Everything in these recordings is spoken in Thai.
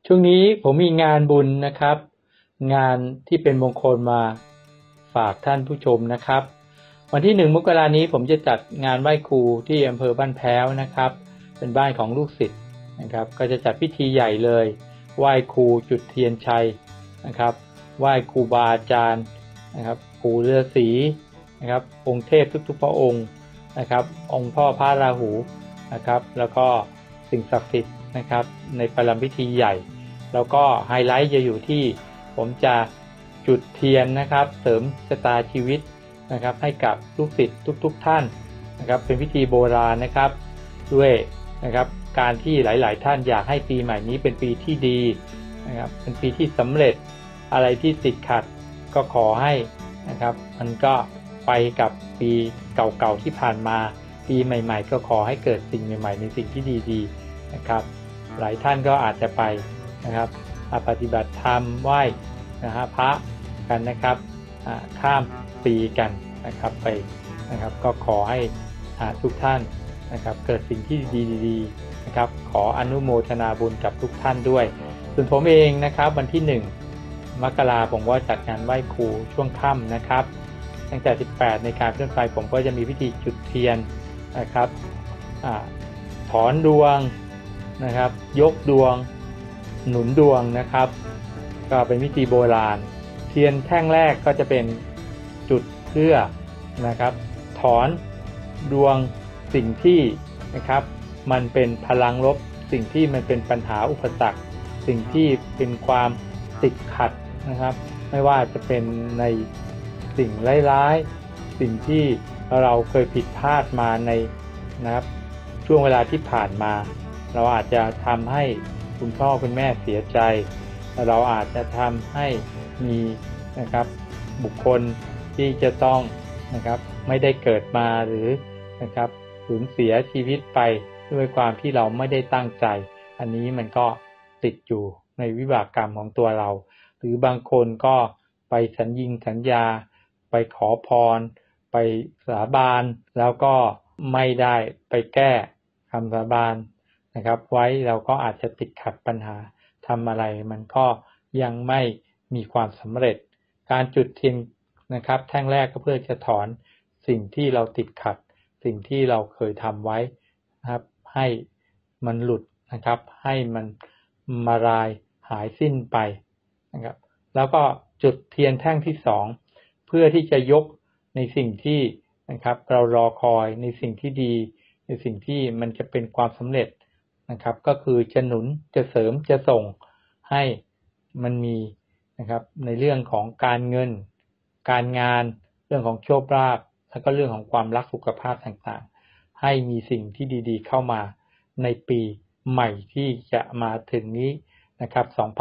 ช่วงนี้ผมมีงานบุญนะครับ งานที่เป็นมงคลมาฝากท่านผู้ชมนะครับ วันที่1 มกราคมนี้ผมจะจัดงานไหว้ครูที่อำเภอบ้านแพ้วนะครับเป็นบ้านของลูกศิษย์นะครับก็จะจัดพิธีใหญ่เลยไหว้ครูจุดเทียนชัยนะครับไหว้ครูบาอาจารย์นะครับปู่ฤาษีนะครับองค์เทพทุกๆพระองค์นะครับองค์พ่อพระราหูนะครับแล้วก็สิ่งศักดิ์สิทธิ์นะครับในประลัมพิธีใหญ่แล้วก็ไฮไลท์จะอยู่ที่ผมจะจุดเทียนนะครับเสริมชะตาชีวิตนะครับให้กับลูกศิษย์ทุกท่านนะครับเป็นพิธีโบราณนะครับด้วยนะครับการที่หลายๆท่านอยากให้ปีใหม่นี้เป็นปีที่ดีนะครับเป็นปีที่สำเร็จอะไรที่ติดขัดก็ขอให้นะครับมันก็ไปกับปีเก่าๆที่ผ่านมาปีใหม่ๆก็ขอให้เกิดสิ่งใหม่ๆในสิ่งที่ดีๆนะครับหลายท่านก็อาจจะไปนะครับปฏิบัติธรรมไหว้พระกันนะครับข้ามปีกันนะครับไปนะครับก็ขอให้ทุกท่านนะครับเกิดสิ่งที่ดีๆนะครับขออนุโมทนาบุญกับทุกท่านด้วยส่วนผมเองนะครับวันที่1 มกราคมผมก็จัดงานไหว้ครูช่วงค่ำนะครับตั้งแต่ 18 ในการเคลื่อนไปผมก็จะมีพิธีจุดเทียนนะครับถอนดวงนะครับยกดวงหนุนดวงนะครับก็เป็นพิธีโบราณเทียนแท่งแรกก็จะเป็นจุดเพื่อนะครับถอนดวงสิ่งที่นะครับมันเป็นพลังลบสิ่งที่มันเป็นปัญหาอุปสรรคสิ่งที่เป็นความติดขัดนะครับไม่ว่าจะเป็นในสิ่งร้ายๆสิ่งที่เราเคยผิดพลาดมาในนะครับช่วงเวลาที่ผ่านมาเราอาจจะทำให้คุณพ่อคุณแม่เสียใจเราอาจจะทำให้มีนะครับบุคคลที่จะต้องนะครับไม่ได้เกิดมาหรือนะครับสูญเสียชีวิตไปด้วยความที่เราไม่ได้ตั้งใจอันนี้มันก็ติดอยู่ในวิบากกรรมของตัวเราหรือบางคนก็ไปสัญญาไปขอพรไปสาบานแล้วก็ไม่ได้ไปแก้คำสาบานนะครับไว้เราก็อาจจะติดขัดปัญหาทำอะไรมันก็ยังไม่มีความสำเร็จการจุดเทียนนะครับแท่งแรกก็เพื่อจะถอนสิ่งที่เราติดขัดสิ่งที่เราเคยทำไว้นะครับให้มันหลุดนะครับให้มันมาลายหายสิ้นไปนะครับแล้วก็จุดเทียนแท่งที่2เพื่อที่จะยกในสิ่งที่นะครับเรารอคอยในสิ่งที่ดีในสิ่งที่มันจะเป็นความสำเร็จนะครับก็คือจะหนุนจะเสริมจะส่งให้มันมีนะครับในเรื่องของการเงินการงานเรื่องของโชคลาภแล้วก็เรื่องของความรักสุขภาพต่างๆให้มีสิ่งที่ดีๆเข้ามาในปีใหม่ที่จะมาถึงนี้นะครับ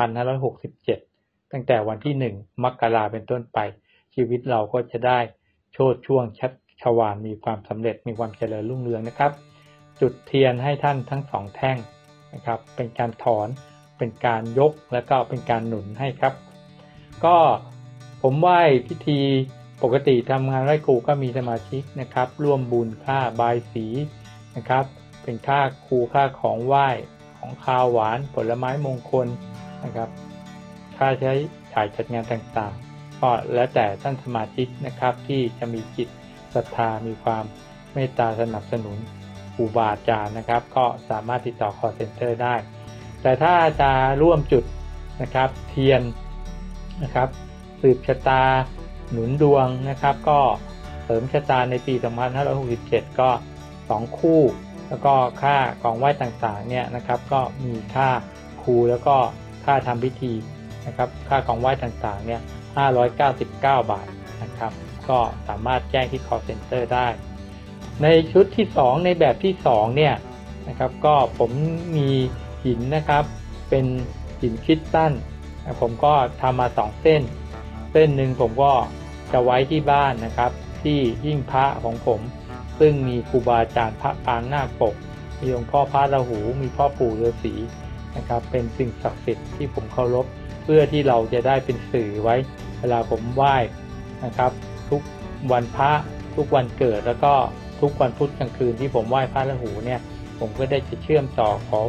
2567ตั้งแต่วันที่1 มกราคมเป็นต้นไปชีวิตเราก็จะได้โชติช่วงชัชวาลมีความสำเร็จมีความเจริญรุ่งเรืองนะครับจุดเทียนให้ท่านทั้ง2แท่งนะครับเป็นการถอนเป็นการยกและก็เป็นการหนุนให้ครับก็ผมไหว้พิธีปกติทำงานไหว้ครูก็มีสมาชิกนะครับร่วมบุญค่าบายสีนะครับเป็นค่าครูค่าของไหว้ของคาวหวานผลไม้มงคลนะครับค่าใช้จ่ายจัดงานต่างๆก็แล้วแต่ท่านสมาชิกนะครับที่จะมีจิตศรัทธามีความเมตตาสนับสนุนครูบาอาจารย์นะครับก็สามารถติดต่อ call center ได้แต่ถ้าจะร่วมจุดนะครับเทียนนะครับสืบชะตาหนุนดวงนะครับก็เสริมชะตาในปี2567ก็2คู่แล้วก็ค่าของไหว้ต่างๆเนี่ยนะครับก็มีค่าครูแล้วก็ค่าทำพิธีนะครับค่าของไหว้ต่างๆเนี่ย599 บาทนะครับก็สามารถแจ้งที่ call center ได้ในชุดที่2ในแบบที่2เนี่ยนะครับก็ผมมีหินนะครับเป็นหินคริสตัลผมก็ทำมา2เส้นหนึ่งผมก็จะไว้ที่บ้านนะครับที่หิ้งพระของผมซึ่งมีครูบาอาจารย์พระปางนาคปกมีองค์พ่อพระราหูมีพ่อปู่ฤาษีนะครับเป็นสิ่งศักดิ์สิทธิ์ที่ผมเคารพเพื่อที่เราจะได้เป็นสื่อไว้เวลาผมไหว้นะครับทุกวันพระทุกวันเกิดแล้วก็ทุกวันพุธกลางคืนที่ผมไหว้พระราหูเนี่ยผมก็ได้จะเชื่อมต่อขอโช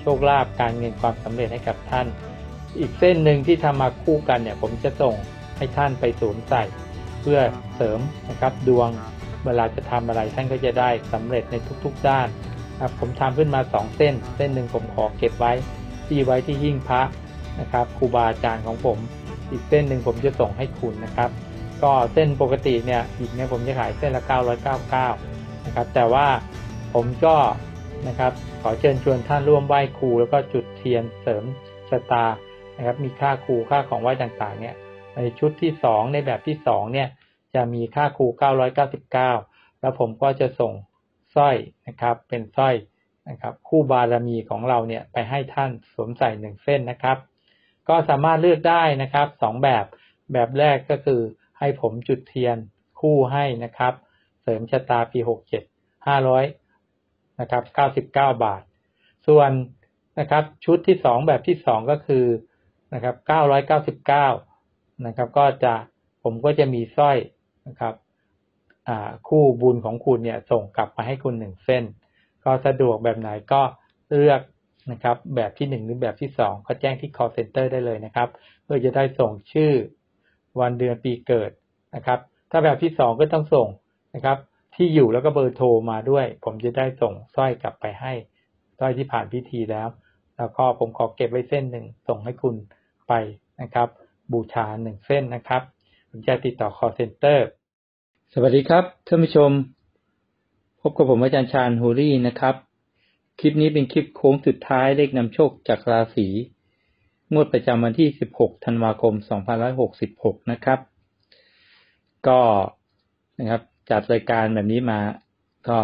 คลาภการเงินความสำเร็จให้กับท่านอีกเส้นหนึ่งที่ทำมาคู่กันเนี่ยผมจะส่งให้ท่านไปสวมใส่เพื่อเสริมนะครับดวงเวลาจะทำอะไรท่านก็จะได้สำเร็จในทุกๆด้านครับผมทำขึ้นมา2เส้นหนึ่งผมขอเก็บไว้ที่หิ้งพระนะครับครูบาอาจารย์ของผมอีกเส้นหนึ่งผมจะส่งให้คุณนะครับก็เส้นปกติเนี่ยอีกเนี่ยผมจะขายเส้นละ999นะครับแต่ว่าผมก็นะครับขอเชิญชวนท่านร่วมไหว้ครูแล้วก็จุดเทียนเสริมชะตานะครับมีค่าครูค่าของไหว้ต่างๆเนี่ยในชุดที่2ในแบบที่2เนี่ยจะมีค่าครู999แล้วผมก็จะส่งสร้อยนะครับเป็นสร้อยนะครับคู่บารมีของเราเนี่ยไปให้ท่านสวมใส่1เส้นนะครับก็สามารถเลือกได้นะครับ2แบบแรกก็คือให้ผมจุดเทียนคู่ให้นะครับเสริมชะตาปี67 500นะครับ99 บาทส่วนนะครับชุดที่2แบบที่2ก็คือนะครับ999นะครับก็จะผมก็จะมีสร้อยนะครับคู่บุญของคุณเนี่ยส่งกลับมาให้คุณ1เส้นก็สะดวกแบบไหนก็เลือกนะครับแบบที่1หรือแบบที่2ก็แจ้งที่ call center ได้เลยนะครับเพื่อจะได้ส่งชื่อวันเดือนปีเกิดนะครับถ้าแบบที่2ก็ต้องส่งนะครับที่อยู่แล้วก็เบอร์โทรมาด้วยผมจะได้ส่งสร้อยกลับไปให้สร้อยที่ผ่านพิธีแล้วก็ผมขอเก็บไว้เส้นหนึ่งส่งให้คุณไปนะครับบูชา1เส้นนะครับผมจะติดต่อ call center สวัสดีครับท่านผู้ชมพบกับผมอาจารย์ชาญฮูรี่นะครับคลิปนี้เป็นคลิปโค้งสุดท้ายเลขนำโชคจากราศีงวดประจำวันที่16ธันวาคม2566นะครับก็นะครับจัดรายการแบบนี้มาก็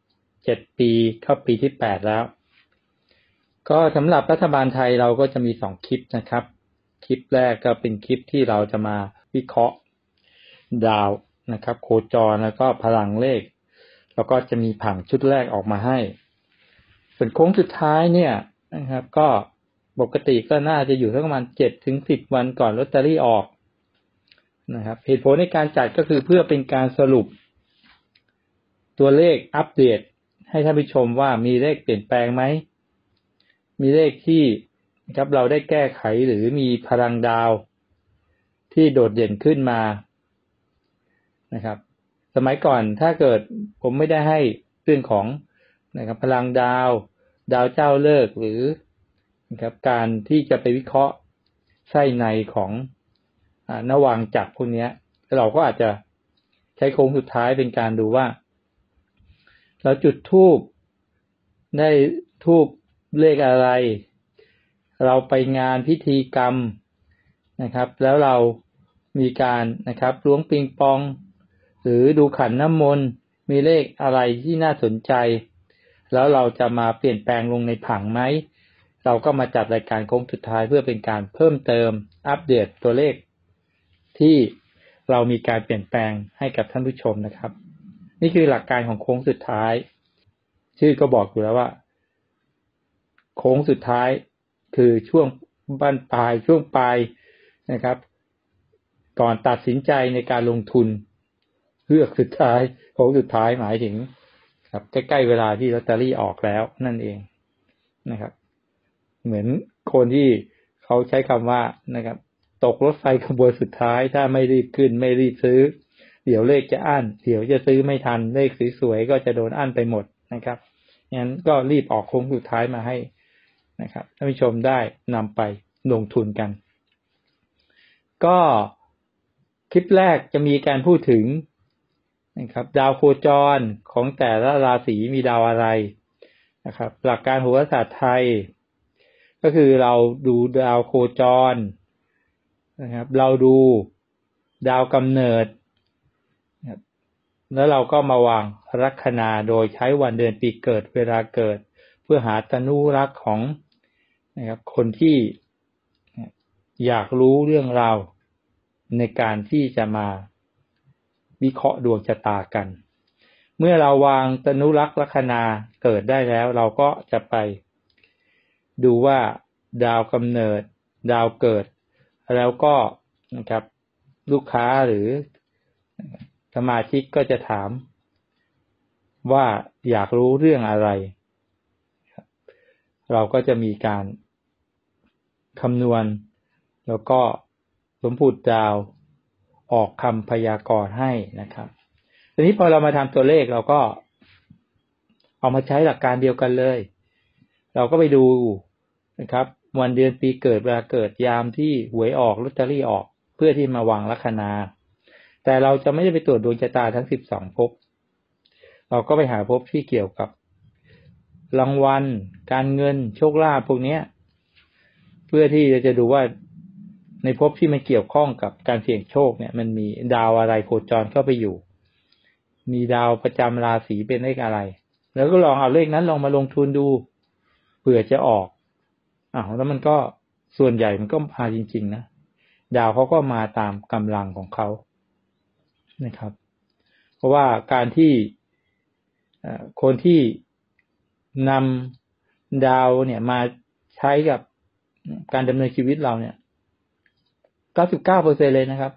7ปีเข้าปีที่8แล้วก็สำหรับรัฐบาลไทยเราก็จะมี2คลิปนะครับคลิปแรกก็เป็นคลิปที่เราจะมาวิเคราะห์ดาวนะครับโคจรแล้วก็พลังเลขแล้วก็จะมีผังชุดแรกออกมาให้ส่วนโค้งสุดท้ายเนี่ยนะครับก็ปกติก็น่าจะอยู่ประมาณ 7-10 วันก่อนลอตเตอรี่ออกนะครับเหตุผลในการจัดก็คือเพื่อเป็นการสรุปตัวเลขอัปเดตให้ท่านผู้ชมว่ามีเลขเปลี่ยนแปลงไหมมีเลขที่นะครับเราได้แก้ไขหรือมีพลังดาวที่โดดเด่นขึ้นมานะครับสมัยก่อนถ้าเกิดผมไม่ได้ให้เรื่องของนะครับพลังดาวเจ้าเลิกหรือนะครับการที่จะไปวิเคราะห์ไส้ในของนวังจักรพวกนี้เราก็อาจจะใช้โค้งสุดท้ายเป็นการดูว่าเราจุดธูปได้ธูปเลขอะไรเราไปงานพิธีกรรมนะครับแล้วเรามีการนะครับล้วงปิงปองหรือดูขันน้ำมนต์มีเลขอะไรที่น่าสนใจแล้วเราจะมาเปลี่ยนแปลงลงในผังไหมเราก็มาจัดรายการโค้งสุดท้ายเพื่อเป็นการเพิ่มเติมอัปเดตตัวเลขที่เรามีการเปลี่ยนแปลงให้กับท่านผู้ชมนะครับนี่คือหลักการของโค้งสุดท้ายชื่อก็บอกอยู่แล้วว่าโค้งสุดท้ายคือช่วงบั้นปลายช่วงปลายนะครับก่อนตัดสินใจในการลงทุนเลือกสุดท้ายโค้งสุดท้ายหมายถึงครับใกล้ๆเวลาที่ลอตเตอรี่ออกแล้วนั่นเองนะครับเหมือนคนที่เขาใช้คำว่านะครับตกรถไฟขบวนสุดท้ายถ้าไม่รีบขึ้นไม่รีบซื้อเดี๋ยวเลขจะอั้นเดี๋ยวจะซื้อไม่ทันเลขสวยๆก็จะโดนอั้นไปหมดนะครับงั้นก็รีบออกโค้งสุดท้ายมาให้นะครับท่านผู้ชมได้นำไปลงทุนกันก็คลิปแรกจะมีการพูดถึงนะครับดาวโคจรของแต่ละราศีมีดาวอะไรนะครับหลักการโหราศาสตร์ไทยก็คือเราดูดาวโคจรนะครับเราดูดาวกำเนิดแล้วเราก็มาวางลัคนาโดยใช้วันเดือนปีเกิดเวลาเกิดเพื่อหาตนุรักษ์ของนะครับคนที่อยากรู้เรื่องราวในการที่จะมาวิเคราะห์ดวงชะตากันเมื่อเราวางตนุรักษ์ลัคนาเกิดได้แล้วเราก็จะไปดูว่าดาวกำเนิดดาวเกิดแล้วก็นะครับลูกค้าหรือสมาชิกก็จะถามว่าอยากรู้เรื่องอะไรเราก็จะมีการคำนวณแล้วก็สมมุติดาวออกคำพยากรณ์ให้นะครับทีนี้พอเรามาทำตัวเลขเราก็เอามาใช้หลักการเดียวกันเลยเราก็ไปดูนะครับวันเดือนปีเกิดเวลาเกิดยามที่หวยออกลอตเตอรี่ออกเพื่อที่มาวางลัคนาแต่เราจะไม่ได้ไปตรวจดวงชะตาทั้ง12ภพเราก็ไปหาภพที่เกี่ยวกับรางวัลการเงินโชคลาภพวกนี้เพื่อที่จะดูว่าในภพที่มันเกี่ยวข้องกับการเสี่ยงโชคเนี่ยมันมีดาวอะไรโคจรเข้าไปอยู่มีดาวประจำราศีเป็นเลขอะไรแล้วก็ลองเอาเลขนั้นลองมาลงทุนดูเผื่อจะออกแล้วมันก็ส่วนใหญ่มันก็มาจริงๆนะดาวเขาก็มาตามกำลังของเขานะครับเพราะว่าการที่คนที่นำดาวเนี่ยมาใช้กับการดำเนินชีวิตเราเนี่ย 99% เลยนะครับ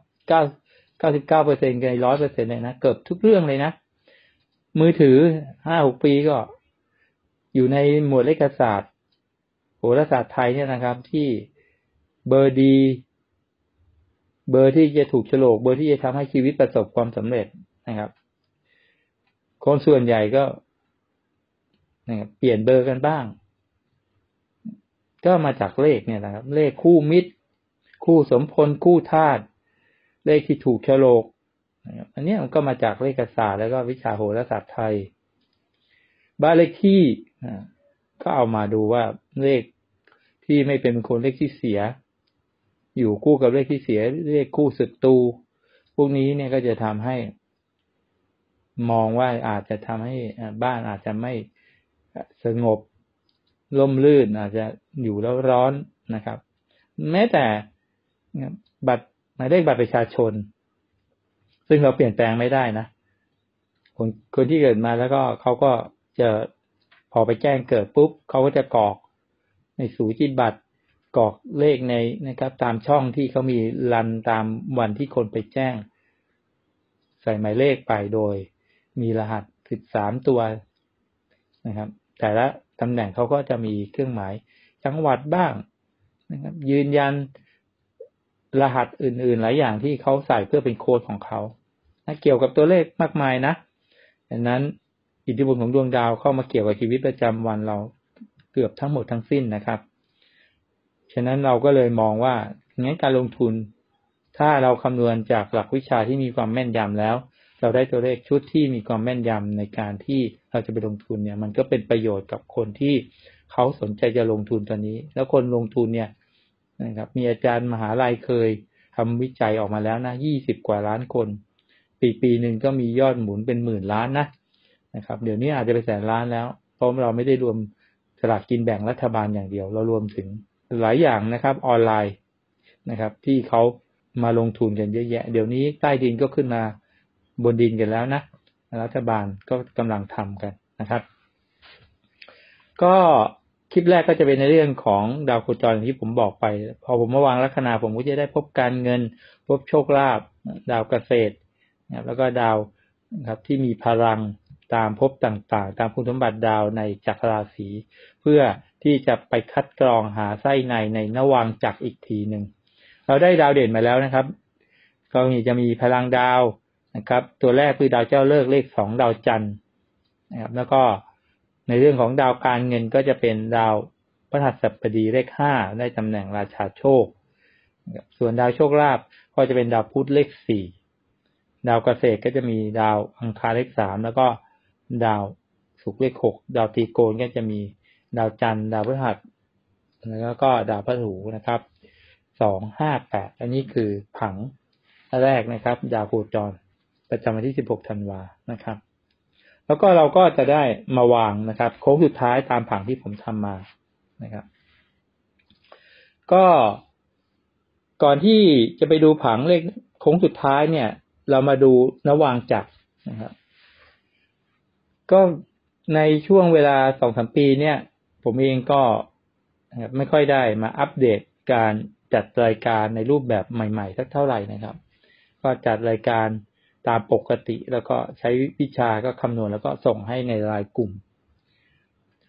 99%กับ 100% เลยนะเกือบทุกเรื่องเลยนะมือถือ 5-6 ปีก็อยู่ในหมวดเลขศาสตร์โหราศาสตร์ไทยเนี่ยนะครับที่เบอร์ดีเบอร์ที่จะถูกโฉลกเบอร์ที่จะทำให้ชีวิตประสบความสำเร็จนะครับคนส่วนใหญ่ก็นะครับเปลี่ยนเบอร์กันบ้างก็มาจากเลขเนี่ยนะครับเลขคู่มิตรคู่สมพลคู่ธาตุเลขที่ถูกโฉลกอันนี้มันก็มาจากเลขศาสตร์แล้วก็วิชาโหราศาสตร์ไทยบ้านเลขที่ก็เอามาดูว่าเลขที่ไม่เป็นมงคลเลขที่เสียอยู่คู่กับเลขที่เสียเลขคู่ศัตรูพวกนี้เนี่ยก็จะทำให้มองว่าอาจจะทำให้บ้านอาจจะไม่สงบร่มรื่นอาจจะอยู่แล้วร้อนนะครับแม้แต่บัตรหมายเลขบัตรประชาชนซึ่งเราเปลี่ยนแปลงไม่ได้นะคนที่เกิดมาแล้วก็เขาก็จะพอไปแจ้งเกิดปุ๊บเขาก็จะกรอกในสูจิบัตรกรอกเลขในนะครับตามช่องที่เขามีรันตามวันที่คนไปแจ้งใส่หมายเลขไปโดยมีรหัส13ตัวนะครับแต่ละตำแหน่งเขาก็จะมีเครื่องหมายจังหวัดบ้างนะครับยืนยันรหัสอื่นๆหลายอย่างที่เขาใส่เพื่อเป็นโค้ดของเขาเกี่ยวกับตัวเลขมากมายนะดังนั้นอิทธิพลของดวงดาวเข้ามาเกี่ยวกับชีวิตประจำวันเราเกือบทั้งหมดทั้งสิ้นนะครับฉะนั้นเราก็เลยมองว่างั้นการลงทุนถ้าเราคำนวณจากหลักวิชาที่มีความแม่นยำแล้วเราได้ตัวเลขชุดที่มีความแม่นยำในการที่เราจะไปลงทุนเนี่ยมันก็เป็นประโยชน์กับคนที่เขาสนใจจะลงทุนตอนนี้แล้วคนลงทุนเนี่ยนะครับมีอาจารย์มหาลัยเคยทำวิจัยออกมาแล้วนะ20 กว่าล้านคนปีหนึ่งก็มียอดหมุนเป็น10,000 ล้านนะครับเดี๋ยวนี้อาจจะไปแสนล้านแล้วเพราะเราไม่ได้รวมสลากกินแบ่งรัฐบาลอย่างเดียวเรารวมถึงหลายอย่างนะครับออนไลน์นะครับที่เขามาลงทุนกันเยอะแยะเดี๋ยวนี้ใต้ดินก็ขึ้นมาบนดินกันแล้วนะรัฐบาลก็กำลังทำกันนะครับก็คลิปแรกก็จะเป็นในเรื่องของดาวโคจรอย่างที่ผมบอกไปพอผมมาวางลัคนาผมก็จะได้พบการเงินพบโชคลาภดาวเกษตรแล้วก็ดาวนะครับที่มีพลังตามภพต่างๆตามคุณสมบัติดาวในจักรราศีเพื่อที่จะไปคัดกรองหาไส้ในนวางจักรอีกทีหนึ่งเราได้ดาวเด่นมาแล้วนะครับก็จะมีพลังดาวนะครับตัวแรกคือดาวเจ้าเลิกษ์เลข2ดาวจันทร์นะครับแล้วก็ในเรื่องของดาวการเงินก็จะเป็นดาวพฤหัสบดีเลข5ได้ตำแหน่งราชาโชคส่วนดาวโชคลาภก็จะเป็นดาวพุธเลข4ดาวเกษตรก็จะมีดาวอังคารเลข3แล้วก็ดาวศุกร์เลข6ดาวตรีโกณก็จะมีดาวจันทร์ดาวพฤหัสแล้วก็ดาวพฤหัสนะครับ258อันนี้คือผังแรกนะครับดาวโคจรประจำวันที่16ธันวานะครับแล้วก็เราก็จะได้มาวางนะครับโค้งสุดท้ายตามผังที่ผมทำมานะครับก็ก่อนที่จะไปดูผังเลขโค้งสุดท้ายเนี่ยเรามาดูนวางจักรนะครับก็ในช่วงเวลา 2-3 ปีเนี่ยผมเองก็ไม่ค่อยได้มาอัปเดตการจัดรายการในรูปแบบใหม่ๆสักเท่าไหร่นะครับก็จัดรายการตามปกติแล้วก็ใช้วิชาก็คำนวณแล้วก็ส่งให้ในรายกลุ่ม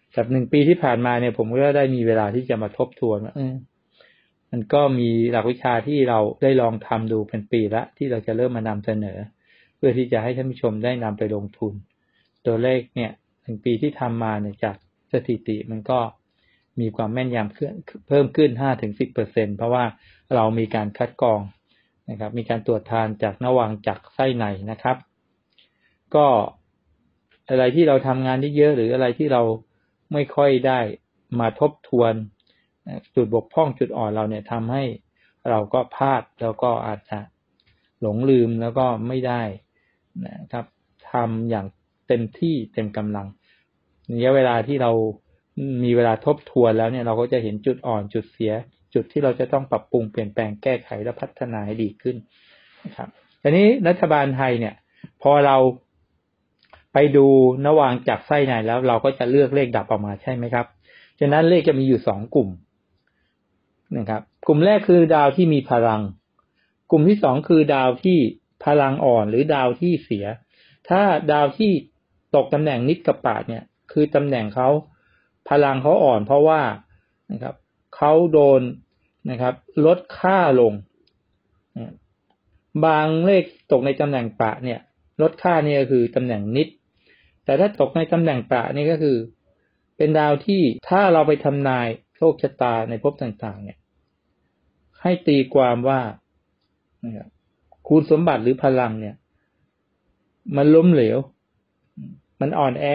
จาก1 ปีที่ผ่านมาเนี่ยผมก็ได้มีเวลาที่จะมาทบทวนว่ามันก็มีหลักวิชาที่เราได้ลองทำดูเป็นปีละที่เราจะเริ่มมานำเสนอเพื่อที่จะให้ท่านผู้ชมได้นำไปลงทุนตัวเลขเนี่ย1 ปีที่ทำมาเนี่ยจากสถิติมันก็มีความแม่นยำเพิ่มขึ้น 5-10% เพราะว่าเรามีการคัดกรองนะครับมีการตรวจทานจากนวังจากไส้ในนะครับก็อะไรที่เราทำงานได้เยอะหรืออะไรที่เราไม่ค่อยได้มาทบทวนจุดบกพร่องจุดอ่อนเราเนี่ยทำให้เราก็พลาดแล้วก็อาจจะหลงลืมแล้วก็ไม่ได้นะครับทำอย่างเต็มที่เต็มกำลังระยะเวลาที่เรามีเวลาทบทวนแล้วเนี่ยเราก็จะเห็นจุดอ่อนจุดเสียจุดที่เราจะต้องปรับปรุงเปลี่ยนแปลงแก้ไขและพัฒนาให้ดีขึ้นนะครับทีนี้รัฐบาลไทยเนี่ยพอเราไปดูนวางจากไส้ในแล้วเราก็จะเลือกเลขดับออกมาใช่ไหมครับฉะนั้นเลขจะมีอยู่2 กลุ่มนะครับกลุ่มแรกคือดาวที่มีพลังกลุ่มที่2คือดาวที่พลังอ่อนหรือดาวที่เสียถ้าดาวที่ตกตำแหน่งนิจกปาฐเนี่ยคือตำแหน่งเขาพลังเขาอ่อนเพราะว่านะครับเขาโดนนะครับลดค่าลงบางเลขตกในตำแหน่งปะเนี่ยลดค่านี่ก็คือตำแหน่งนิจแต่ถ้าตกในตำแหน่งปะนี่ก็คือเป็นดาวที่ถ้าเราไปทำนายโชคชะตาในภพต่างๆเนี่ยให้ตีความว่านะครับคุณสมบัติหรือพลังเนี่ยมันล้มเหลวมันอ่อนแอ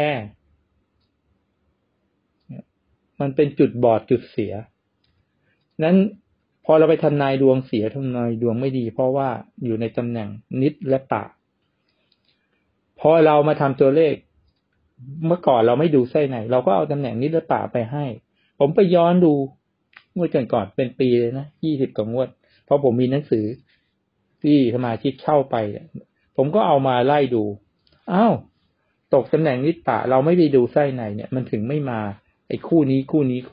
มันเป็นจุดบอดจุดเสียนั้นพอเราไปทำนายดวงเสียทำนายดวงไม่ดีเพราะว่าอยู่ในตำแหน่งนิจและปะพอเรามาทำตัวเลขเมื่อก่อนเราไม่ดูไส้ในเราก็เอาตำแหน่งนิจและปะไปให้ผมไปย้อนดูงวดก่อนเป็นปีเลยนะ20 กว่างวดเพราะผมมีหนังสือที่สมาชิกเช่าไปผมก็เอามาไล่ดูอ้าวตกตำแหน่งนิจปะเราไม่ไปดูไส้ในเนี่ยมันถึงไม่มาไอ้คู่นี้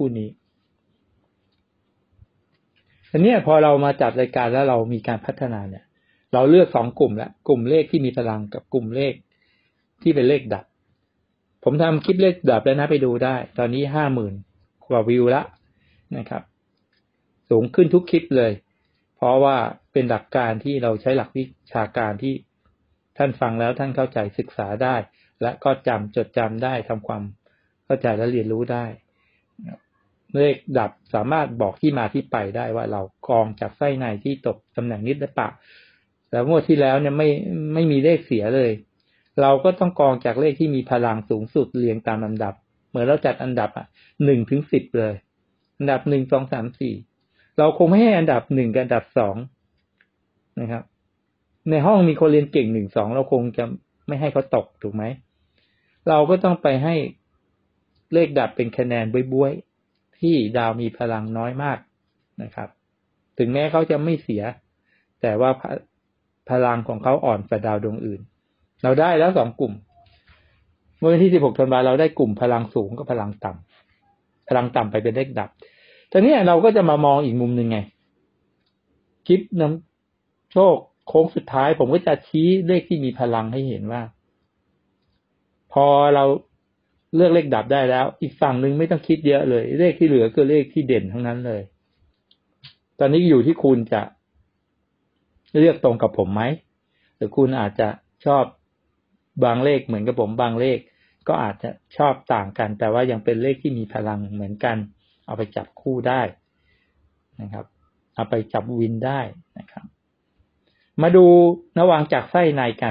อันนี้พอเรามาจัดรายการแล้วเรามีการพัฒนาเนี่ยเราเลือก2 กลุ่มแล้วกลุ่มเลขที่มีพลังกับกลุ่มเลขที่เป็นเลขดับผมทำคลิปเลขดับแล้วนะไปดูได้ตอนนี้ 50,000 กว่าวิวแล้วนะครับสูงขึ้นทุกคลิปเลยเพราะว่าเป็นหลักการที่เราใช้หลักวิชาการที่ท่านฟังแล้วท่านเข้าใจศึกษาได้และก็จดจำได้ทำความเข้าใจและเรียนรู้ได้เลขดับสามารถบอกที่มาที่ไปได้ว่าเรากองจากไส้ในที่ตกตำแหน่งนิจและปะแล้วงวดที่แล้วเนี่ยไม่มีเลขเสียเลยเราก็ต้องกองจากเลขที่มีพลังสูงสุดเรียงตามลำดับเหมือนเราจัดอันดับ1 ถึง 10เลยอันดับ1 2 3 4เราคงไม่ให้อันดับ1กับอันดับ2นะครับในห้องมีคนเรียนเก่ง1 2เราคงจะไม่ให้เขาตกถูกไหมเราก็ต้องไปให้เลขดับเป็นคะแนนบ้วยๆที่ดาวมีพลังน้อยมากนะครับถึงแม้เขาจะไม่เสียแต่ว่าพลังของเขาอ่อนกว่าดาวดวงอื่นเราได้แล้ว2 กลุ่มเมื่อวันที่16 ธันวาคมเราได้กลุ่มพลังสูงกับพลังต่ำพลังต่ำไปเป็นเลขดับทีนี้เราก็จะมามองอีกมุมนึงไงคลิปน้ำโชคโค้งสุดท้ายผมก็จะชี้เลขที่มีพลังให้เห็นว่าพอเราเลือกเลขดับได้แล้วอีกฝั่งนึงไม่ต้องคิดเยอะเลยเลขที่เหลือคือเลขที่เด่นทั้งนั้นเลยตอนนี้อยู่ที่คุณจะเลือกตรงกับผมไหมหรือคุณอาจจะชอบบางเลขเหมือนกับผมบางเลขก็อาจจะชอบต่างกันแต่ว่ายังเป็นเลขที่มีพลังเหมือนกันเอาไปจับคู่ได้นะครับเอาไปจับวินได้นะครับมาดูระหว่างจากไส้ในกัน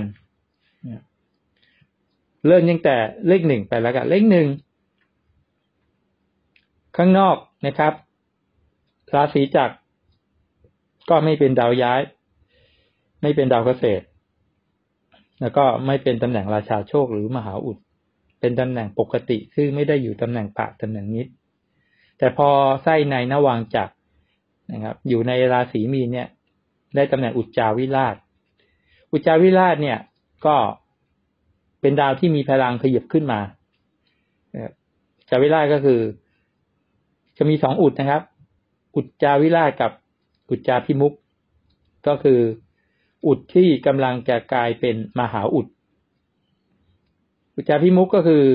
เริ่มตั้งแต่เลข1ไปแล้วกันเลข1ข้างนอกนะครับราศีจักรก็ไม่เป็นดาวย้ายไม่เป็นดาวเกษตรแล้วก็ไม่เป็นตำแหน่งราชาโชคหรือมหาอุดเป็นตำแหน่งปกติซึ่งไม่ได้อยู่ตำแหน่งปะตำแหน่งนิจแต่พอไส้ในนวางจักรนะครับอยู่ในราศีมีนเนี่ยได้ตำแหน่งอุจจาวิราชอุจจาวิราชเนี่ยก็เป็นดาวที่มีพลังขยับขึ้นมาอุจจาวิราชก็คือจะมี2 อุดนะครับอุจจาวิราชกับอุจจาพิมุขก็คืออุดที่กำลังจะกลายเป็นมหาอุดอุจจาพิมุขก็คือ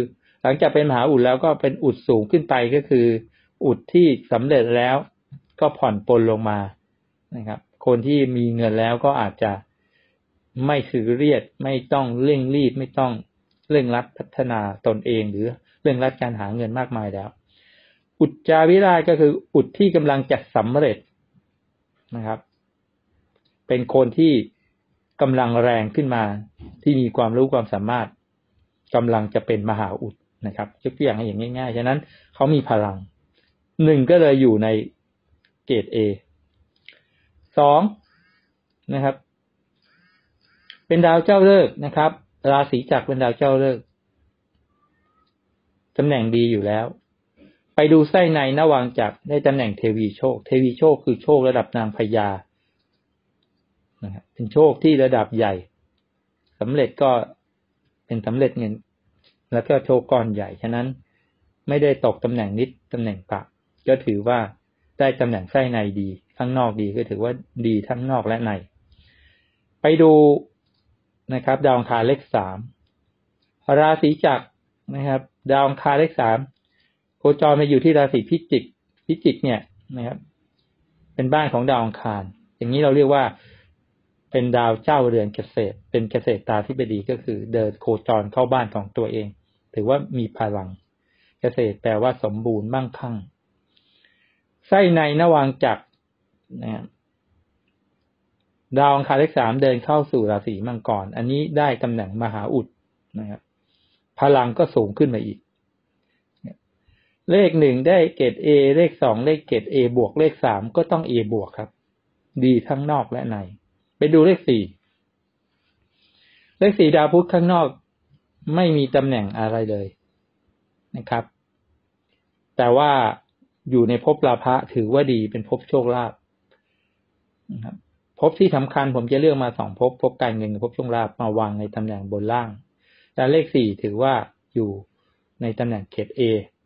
หลังจากเป็นมหาอุดแล้วก็เป็นอุดสูงขึ้นไปก็คืออุดที่สำเร็จแล้วก็ผ่อนปลนลงมานะครับคนที่มีเงินแล้วก็อาจจะไม่ซีเรียสไม่ต้องเร่งรีบไม่ต้องเร่งรัดพัฒนาตนเองหรือเร่งรัดการหาเงินมากมายแล้วอุจจาวิราชก็คืออุดที่กำลังจะสำเร็จนะครับเป็นคนที่กำลังแรงขึ้นมาที่มีความรู้ความสามารถกำลังจะเป็นมหาอุดนะครับยกตัวอย่างให้อย่างง่ายๆฉะนั้นเขามีพลังหนึ่งก็เลยอยู่ในเกรด A สองนะครับเป็นดาวเจ้าฤกษ์นะครับราศีจักรเป็นดาวเจ้าฤกษ์ตำแหน่งดีอยู่แล้วไปดูไส้ในนวังจักรได้ตำแหน่งเทวีโชคเทวีโชคคือโชคระดับนางพญานะครับเป็นโชคที่ระดับใหญ่สำเร็จก็เป็นสำเร็จเงินแล้วก็โชคก้อนใหญ่ฉะนั้นไม่ได้ตกตำแหน่งนิดตำแหน่งปะก็ถือว่าได้ตำแหน่งไส้ในดีข้างนอกดีก็ถือว่าดีทั้งนอกและในไปดูนะครับดาวอังคารเลข3ราศีจักรนะครับดาวอังคารเลข3โคจรมาอยู่ที่ราศีพิจิกพิจิกเนี่ยนะครับเป็นบ้านของดาวอังคารอย่างนี้เราเรียกว่าเป็นดาวเจ้าเรือนเกษตรเป็นเกษตราธิบดีก็คือเดินโคจรเข้าบ้านของตัวเองถือว่ามีพลังเกษตรแปลว่าสมบูรณ์มั่งคั่งไส้ในนวังจักรนะครับดาวอังคารเลข3เดินเข้าสู่ราศีมังกรอันนี้ได้ตำแหน่งมหาอุดนะครับพลังก็สูงขึ้นมาอีกเลข1ได้เกรด A เลข2เลขเกรด A บวกเลข3ก็ต้อง A บวกครับดีทั้งนอกและในไปดูเลข4เลข4ดาวพุธข้างนอกไม่มีตำแหน่งอะไรเลยนะครับแต่ว่าอยู่ในภพลาภะถือว่าดีเป็นภพโชคลาภนะครับภพที่สำคัญผมจะเลือกมา2ภพภพการเงินกับภพโชคลาภมาวางในตำแหน่งบนล่างแต่เลข4ถือว่าอยู่ในตำแหน่งเกรด A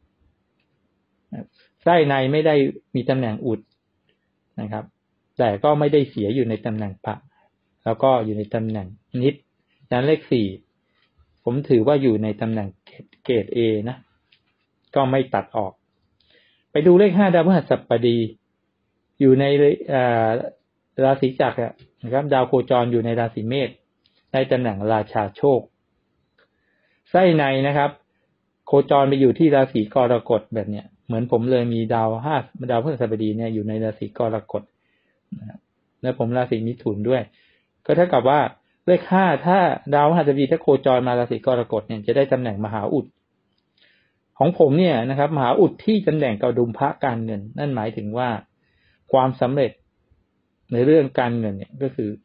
ไส้ในไม่ได้มีตำแหน่งอุดนะครับแต่ก็ไม่ได้เสียอยู่ในตำแหน่งปะแล้วก็อยู่ในตำแหน่งนิดดังนั้นเลข4ผมถือว่าอยู่ในตำแหน่งเกรด A นะก็ไม่ตัดออกไปดูเลข5ดาวพฤหัสบดีอยู่ในราศีจักรนะครับดาวโคจรอยู่ในราศีเมษในตำแหน่งราชาโชคไส้ในนะครับโคจรไปอยู่ที่ราศีกรกฎแบบเนี้ยเหมือนผมเลยมีดาวพฤหัสบดีเนี่ยอยู่ในราศีกรกฎนะและผมราศีมิถุนด้วยก็เท่ากับว่าเลข5ถ้าดาวพฤหัสบดีถ้าโคจรมาราศีกรกฎเนี่ยจะได้ตำแหน่งมหาอุดของผมเนี่ยนะครับมหาอุดที่ตำแหน่งกระดุมพระการเงินนั่นหมายถึงว่าความสำเร็จในเรื่องการเงินเนี่ยก็คือ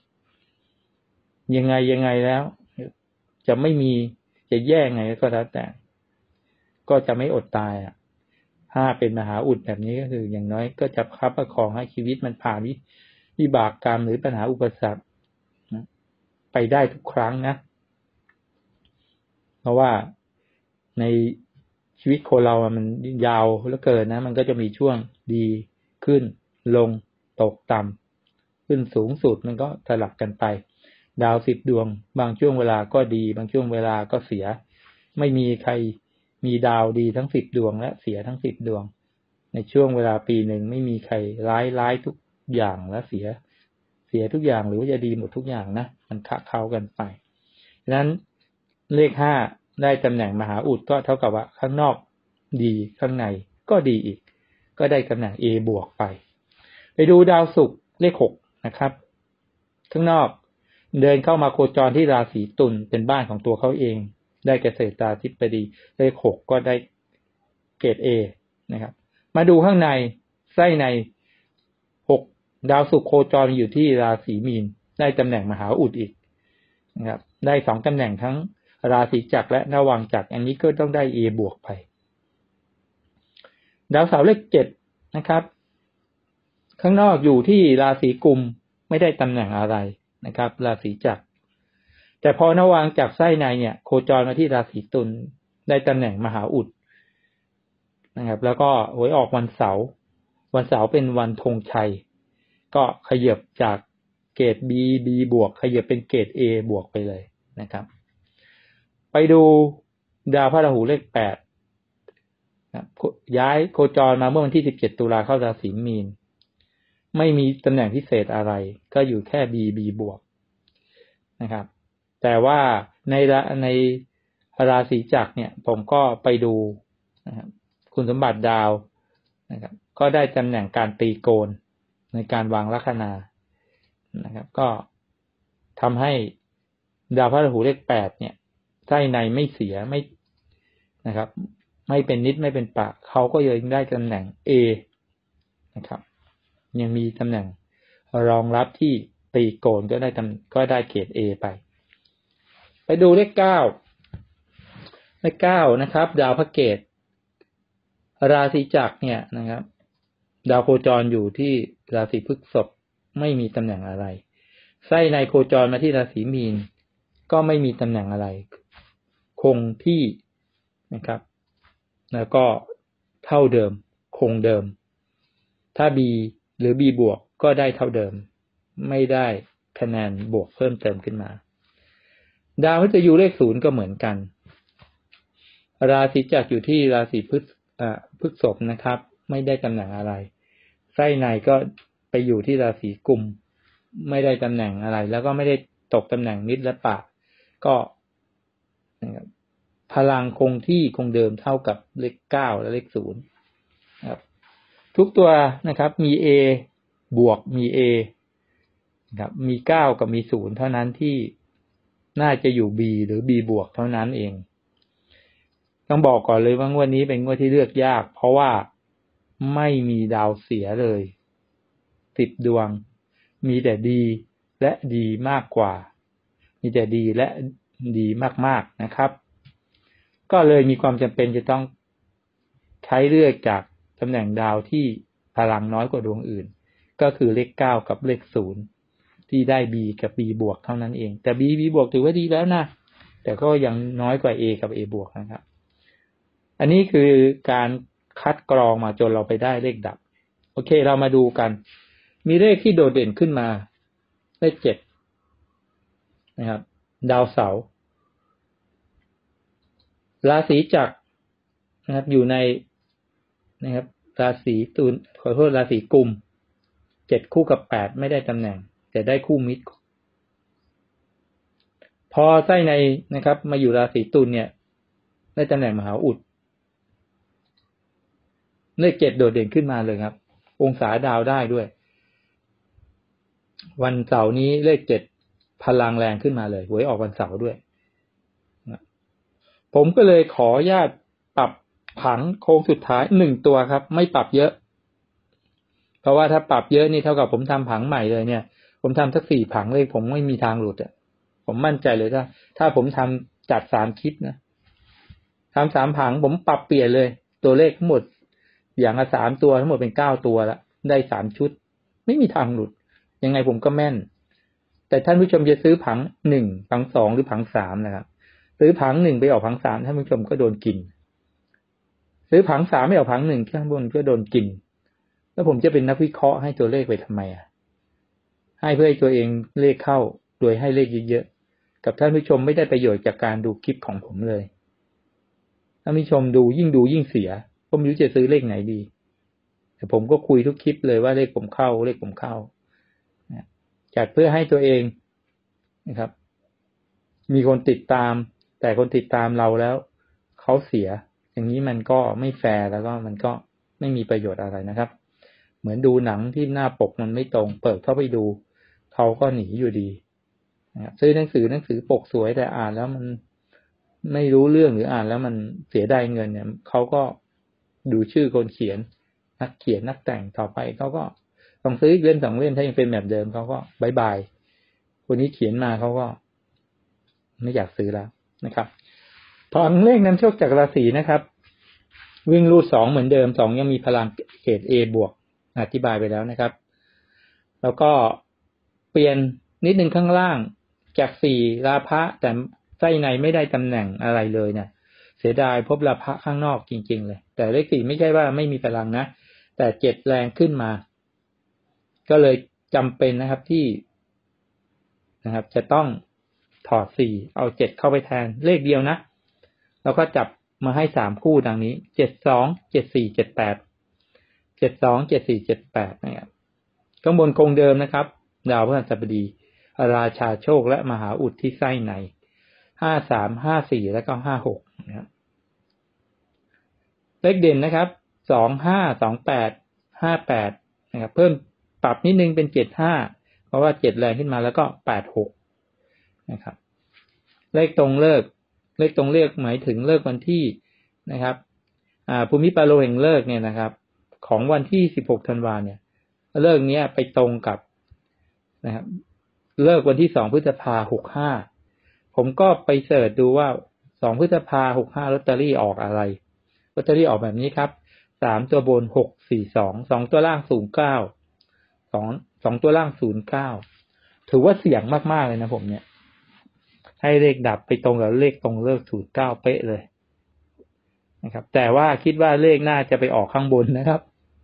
ยังไงแล้วจะไม่มีจะแย่ไงก็แล้วแต่ก็จะไม่อดตายถ้าเป็นมหาอุดแบบนี้ก็คืออย่างน้อยก็จะคับประคองให้ชีวิตมันผ่านวิบากกรรมหรือปัญหาอุปสรรคไปได้ทุกครั้งนะเพราะว่าในชีวิตคนเรามันยาวเหลือเกินนะมันก็จะมีช่วงดีขึ้นลงตกต่ำขึ้นสูงสุดมันก็สลับกันไปดาว10ดวงบางช่วงเวลาก็ดีบางช่วงเวลาก็เสียไม่มีใครมีดาวดีทั้ง10ดวงและเสียทั้ง10ดวงในช่วงเวลาปีหนึ่งไม่มีใครร้ายทุกอย่างและเสียทุกอย่างหรือว่าจะดีหมดทุกอย่างนะมันคะเข้ากันไปฉะนั้นเลข5ได้ตำแหน่งมหาอุดก็เท่ากับว่าข้างนอกดีข้างในก็ดีอีกก็ได้ตำแหน่ง A บวกไปดูดาวศุกร์เลข6นะครับข้างนอกเดินเข้ามาโคจรที่ราศีตุลเป็นบ้านของตัวเขาเองได้เกษตราธิบดีเลข6ก็ได้เกรด A นะครับมาดูข้างในไส้ใน6ดาวศุกร์โคจรอยู่ที่ราศีมีนได้ตำแหน่งมหาอุดอีกนะครับได้2ตำแหน่งทั้งราศีจักรและนวังจักรอันนี้ก็ต้องได้ A บวกไปดาวเสาร์เลข7นะครับข้างนอกอยู่ที่ราศีกุมไม่ได้ตำแหน่งอะไรนะครับราศีจักรแต่พอนวังจักรไส้ในเนี่ยโคจรมาที่ราศีตุลได้ตำแหน่งมหาอุดนะครับแล้วก็หวยออกวันเสาร์เป็นวันธงชัยก็ขยับจากเกรด B บวกขยับเป็นเกรด A บวกไปเลยนะครับไปดูดาวพราหูเลข8ย้ายโคจรมาเมื่อวันที่17ตุลาเข้าราศีมีนไม่มีตำแหน่งพิเศษอะไรก็อยู่แค่ B บวกนะครับแต่ว่าในราศีจักรเนี่ยผมก็ไปดูนะครับคุณสมบัติดาวนะครับก็ได้ตำแหน่งการตีโกณในการวางลัคนานะครับก็ทำให้ดาวพราหูเลข8เนี่ยไส้ในไม่เสียไม่นะครับไม่เป็นนิดไม่เป็นปะเขาก็ยังได้ตำแหน่ง A นะครับยังมีตำแหน่งรองรับที่ตีโกณก็ได้เกรด A ไปดูเลข9นะครับดาวพระเกตราศีจักรเนี่ยนะครับดาวโคจรอยู่ที่ราศีพฤษภไม่มีตำแหน่งอะไรไส้ในโคจรมาที่ราศีมีนก็ไม่มีตำแหน่งอะไรคงที่นะครับแล้วก็เท่าเดิมคงเดิมถ้า B หรือ B บวกก็ได้เท่าเดิมไม่ได้คะแนนบวกเพิ่มเติมขึ้นมาดาวมฤตยูเลข0ก็เหมือนกันราศีจักรอยู่ที่ราศีพฤษภนะครับไม่ได้ตำแหน่งอะไรไส้ในก็ไปอยู่ที่ราศีกุมไม่ได้ตำแหน่งอะไรแล้วก็ไม่ได้ตกตำแหน่งนิดและปะก็พลังคงที่คงเดิมเท่ากับเลข9และเลข0นะครับทุกตัวนะครับมี A บวกมี A นะครับมี9กับมี0เท่านั้นที่น่าจะอยู่ B หรือ B บวกเท่านั้นเองต้องบอกก่อนเลยว่างวดนี้เป็นงวดที่เลือกยากเพราะว่าไม่มีดาวเสียเลย10 ดวงมีแต่ดีและดีมากกว่ามีแต่ดีและดีมากๆนะครับก็เลยมีความจำเป็นจะต้องใช้เลือกจากตำแหน่งดาวที่พลังน้อยกว่าดวงอื่นก็คือเลข9กับเลข0ที่ได้ B กับ B บวกเท่านั้นเองแต่ B บวกถือว่าดีแล้วนะแต่ก็ยังน้อยกว่า A กับ A บวกนะครับอันนี้คือการคัดกรองมาจนเราไปได้เลขดับโอเคเรามาดูกันมีเลขที่โดดเด่นขึ้นมาเลข7นะครับดาวเสาร์ราศีจักรนะครับอยู่ในนะครับราศีตุลราศีกุม7คู่กับ8ไม่ได้ตำแหน่งแต่ได้คู่มิตรพอไส้ในนะครับมาอยู่ราศีตุลเนี่ยได้ตำแหน่งมหาอุดเลข7โดดเด่นขึ้นมาเลยครับองศาดาวได้ด้วยวันเสาร์นี้เลข7พลังแรงขึ้นมาเลยหวยออกวันเสาร์ด้วยผมก็เลยขออนุญาตปรับผังโค้งสุดท้าย1ตัวครับไม่ปรับเยอะเพราะว่าถ้าปรับเยอะนี่เท่ากับผมทำผังใหม่เลยเนี่ยผมทำสัก4ผังเลยผมไม่มีทางหลุดผมมั่นใจเลยถ้าผมทำจัด3คลิปนะทำ3ผังผมปรับเปลี่ยนเลยตัวเลขทั้งหมดอย่างละ3ตัวทั้งหมดเป็น9ตัวละได้3ชุดไม่มีทางหลุดยังไงผมก็แม่นแต่ท่านผู้ชมจะซื้อผัง1ผัง2หรือผัง3นะครับซื้อผัง1ไปออกผัง3ท่านผู้ชมก็โดนกินซื้อผัง3ไม่ออกผัง1ข้างบนก็โดนกินแล้วผมจะเป็นนักวิเคราะห์ให้ตัวเลขไปทำไมให้เพื่อให้ตัวเองเลขเข้าโดยให้เลขเยอะๆกับท่านผู้ชมไม่ได้ประโยชน์จากการดูคลิปของผมเลยท่านผู้ชมดูยิ่งเสียผมไม่รู้จะซื้อเลขไหนดีแต่ผมก็คุยทุกคลิปเลยว่าเลขผมเข้าจัดเพื่อให้ตัวเองนะครับมีคนติดตามแต่คนติดตามเราแล้วเขาเสียอย่างนี้มันก็ไม่แฟร์แล้วก็มันก็ไม่มีประโยชน์อะไรนะครับเหมือนดูหนังที่หน้าปกมันไม่ตรงเปิดเข้าไปดูเขาก็หนีอยู่ดีซื้อหนังสือปกสวยแต่อ่านแล้วมันไม่รู้เรื่องหรืออ่านแล้วมันเสียดายเงินเนี่ยเขาก็ดูชื่อคนเขียนนักเขียนนักแต่งต่อไปเขาก็ต้องซื้ออีกเล่ม2 เล่มถ้ายังเป็นแบบเดิมเขาก็บายบายคนนี้เขียนมาเขาก็ไม่อยากซื้อแล้วนะครับพอเลขนำโชคจากราศีนะครับวิ่งรูด2เหมือนเดิม2ยังมีพลังเกรด A บวกอธิบายไปแล้วนะครับแล้วก็เปลี่ยนนิดนึงข้างล่างจาก4ราพะแต่ไส้ในไม่ได้ตำแหน่งอะไรเลยเนี่ยเสียดายพบราพะข้างนอกจริงๆเลยแต่เลข4ไม่ใช่ว่าไม่มีพลังนะแต่7แรงขึ้นมาก็เลยจำเป็นนะครับที่นะครับจะต้องถอด4เอา7เข้าไปแทนเลขเดียวนะแล้วก็จับมาให้3คู่ดังนี้72 74 78 72 74 78นะครับข้างบนคงเดิมนะครับดาวพฤหัสบดีราชาโชคและมหาอุดที่ไส้ใน53 54แล้วก็56นะครับเลขเด่นนะครับ25 28 58นะครับเพิ่มปรับนิดนึงเป็น75เพราะว่า7แรงขึ้นมาแล้วก็86นะครับเลขตรงเลิกหมายถึงเลิกวันที่นะครับภูมิปาโลแห่งเลิกเนี่ยนะครับของวันที่16ธันวาเนี่ยเลิกเนี้ยไปตรงกับนะครับเลิกวันที่2พฤษภาคม65ผมก็ไปเสิร์ชดูว่า2พฤษภาคม65ลอตเตอรี่ออกอะไรลอตเตอรี่ออกแบบนี้ครับ3ตัวบน642 2ตัวล่าง09 2ตัวล่าง09ถือว่าเสี่ยงมากๆเลยนะผมเนี่ยให้เลขดับไปตรงกับเลขตรงเลิก09เป๊ะเลยนะครับแต่ว่าคิดว่าเลขน่าจะไปออกข้างบนนะครับ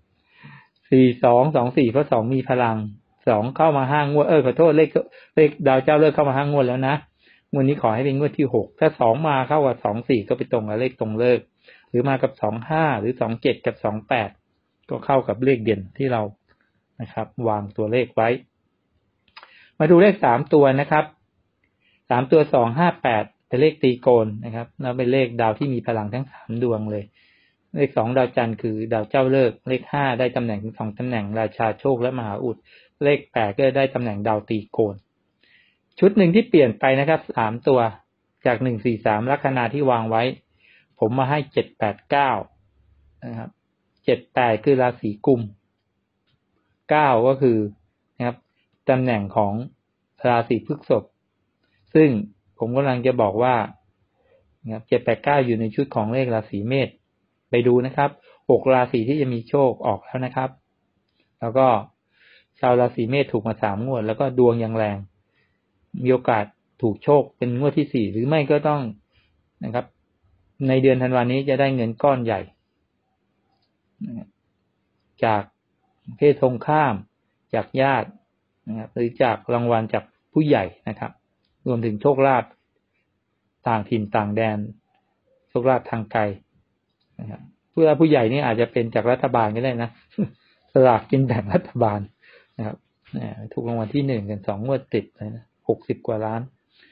4224เพราะ2มีพลัง2เข้ามา5งวดขอโทษเลขดาวเจ้าเลิกเข้ามา5งวดแล้วนะงวดนี้ขอให้เป็นงวดที่6ถ้า2มาเข้ากับ24ก็ไปตรงกับเลขตรงเลิกหรือมากับ25หรือ27กับ28ก็เข้ากับเลขเด่นที่เรานะครับวางตัวเลขไว้มาดูเลข3ตัวนะครับ3ตัว258เป็นเลขตีโกณนะครับแล้วเป็นเลขดาวที่มีพลังทั้ง3ดวงเลยเลข2ดาวจันทร์คือดาวเจ้าเลิกเลข5ได้ตำแหน่งถึง2ตำแหน่งราชาโชคและมหาอุดเลข8ก็ได้ตำแหน่งดาวตีโกณชุดหนึ่งที่เปลี่ยนไปนะครับ3ตัวจาก143ลัคนาที่วางไว้ผมมาให้789นะครับ78คือราศีกุม9ก็คือนะครับตำแหน่งของราศีพฤษภซึ่งผมกำลังจะบอกว่านะครับ789อยู่ในชุดของเลขราศีเมษไปดูนะครับ6ราศีที่จะมีโชคออกแล้วนะครับแล้วก็ชาวราศีเมษถูกมา3งวดแล้วก็ดวงยังแรงมีโอกาสถูกโชคเป็นงวดที่4หรือไม่ก็ต้องนะครับในเดือนธันวาคมนี้จะได้เงินก้อนใหญ่จากเพศตรงข้ามจากญาตินะครับหรือจากรางวัลจากผู้ใหญ่นะครับรวมถึงโชคลาภต่างถิ่นต่างแดนโชคลาภทางไกลนะครับผู้ใหญ่นี่อาจจะเป็นจากรัฐบาลก็ได้นะสลากกินแบ่งรัฐบาลนะครับถูกรางวัลที่1กัน2งวดติดเลยนะ60กว่าล้าน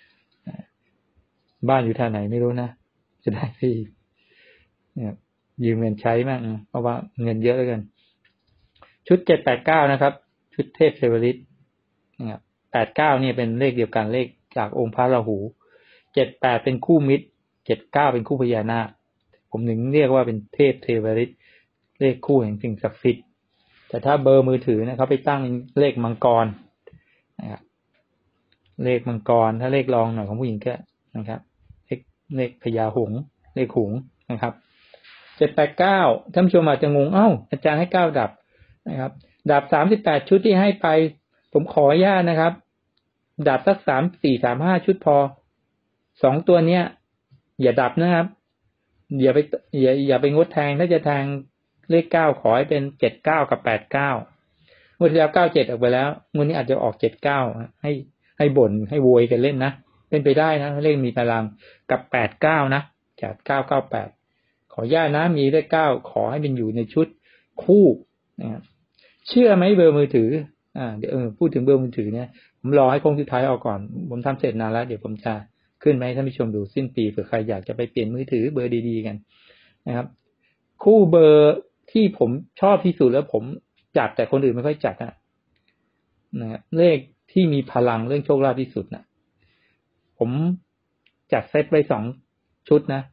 บ้านอยู่ท่าไหนไม่รู้นะจะได้ที่เนี่ยยืมเงินใช้บ้างเพราะว่าเงินเยอะแล้วกันชุด789นะครับชุดเทพเทวฤทธิ์นะครับ89นี่เป็นเลขเดียวกันเลขจากองค์พระราหู78เป็นคู่มิตร79เป็นคู่พญานาคผมถึงเรียกว่าเป็นเทพเทวฤทธิ์เลขคู่แห่งสิ่งศักดิ์สิทธิ์แต่ถ้าเบอร์มือถือนะเขาไปตั้งเลขมังกรนะครับเลขมังกรถ้าเลขรองหน่อยของผู้หญิงก็นะครับเลขพญาหงส์เลขหงส์นะครับ789ท่านผู้ชมอาจจะงงอาจารย์ให้9ดับนะครับดับ38ชุดที่ให้ไปผมขออนุญาตนะครับดับสัก3 4 3 5ชุดพอ2ตัวเนี้ยอย่าดับนะครับอย่าไปงดแทงถ้าจะแทงเลข9ขอให้เป็น79กับ89งวดที่แล้ว97ออกไปแล้วงวดนี้อาจจะออก79ให้บ่นให้โวยกันเล่นนะเป็นไปได้นะเลขมีพลังกับ89นะจาก998ขออนุญาตนะมีเลข9ขอให้เป็นอยู่ในชุดคู่นะครับเชื่อไหมเบอร์มือถือเดี๋ยวพูดถึงเบอร์มือถือเนี่ยผมรอให้โค้งสุดท้ายออกก่อนผมทำเสร็จนานแล้วเดี๋ยวผมจะขึ้นมาให้ท่านผู้ชมดูสิ้นปีเผื่อใครอยากจะไปเปลี่ยนมือถือเบอร์ดีๆกันนะครับคู่เบอร์ที่ผมชอบที่สุดแล้วผมจัดแต่คนอื่นไม่ค่อยจัดนะครับเลขที่มีพลังเรื่องโชคลาภที่สุดนะผมจัดเซตไว้2ชุดนะ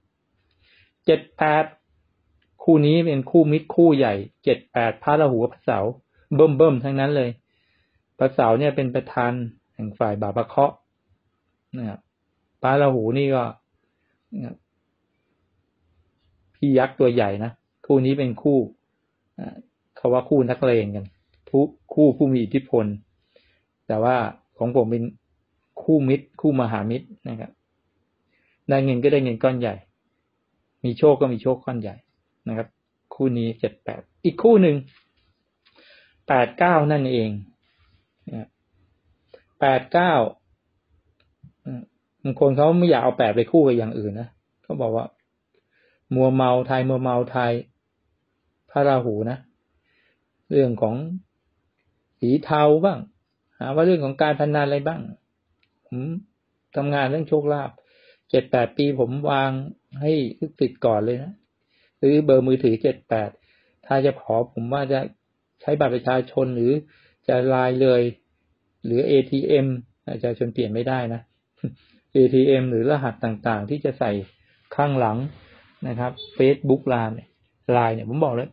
78คู่นี้เป็นคู่มิตรคู่ใหญ่78พระราหูกับพระเสาร์เบิ่มๆทั้งนั้นเลยพระเสาร์เนี่ยเป็นประธานแห่งฝ่ายบาปเคราะห์นะครับพระราหูนี่ก็พี่ยักษ์ตัวใหญ่นะคู่นี้เป็นคู่เขาว่าคู่นักเลงกันคู่ผู้มีอิทธิพลแต่ว่าของผมเป็นคู่มิตรคู่มหามิตรนะครับได้เงินก็ได้เงินก้อนใหญ่มีโชคก็มีโชคก้อนใหญ่นะครับคู่นี้78อีกคู่หนึ่ง89นั่นเอง89บางคนเขาไม่อยากเอา8ไปคู่กับอย่างอื่นนะเขาบอกว่ามัวเมาไทยพระราหูนะเรื่องของสีเทาบ้างหาว่าเรื่องของการพนันอะไรบ้างผมทำงานเรื่องโชคลาภ7-8 ปีผมวางให้ลูกศิษย์ก่อนเลยนะซื้อเบอร์มือถือ78ถ้าจะขอผมว่าจะใช้บัตรประชาชนหรือจะไลน์เลยหรือ ATM ประชาชนเปลี่ยนไม่ได้นะ ATM หรือรหัสต่างๆที่จะใส่ข้างหลังนะครับ Facebook ไลน์เนี่ยผมบอกเลย